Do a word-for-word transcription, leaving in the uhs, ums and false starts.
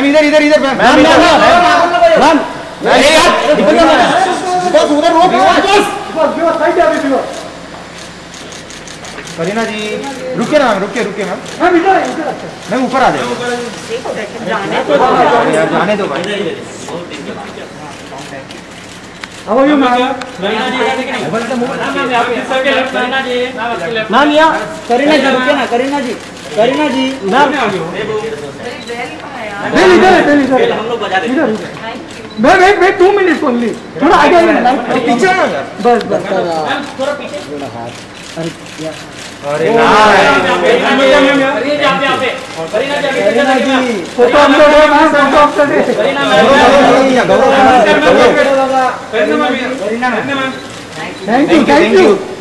Ma'am इधर इधर इधर मैम मैम मैम अरे यार निकल जा बस उधर रोक बस बस साइड आ गई। करीना जी रुकिए ना मैम, रुकिए रुकिए मैम। मैम इधर इधर मैम ऊपर आ जाओ। यार जाने दो भाई। अब यू मैम मैम यहाँ करीना जी रुकिए ना, करीना जी करीना जी मैम इधर इधर हम लोग बजा देंगे। Ma'am wait wait two minutes only, थोड़ा आगे आइए मैम, पीछे ना बस बस थोड़ा पीछे। अरे ना करीना जी फोटो हम लोग है मैम, फोटो आपका दे Kareena ma'am. Thank you thank you.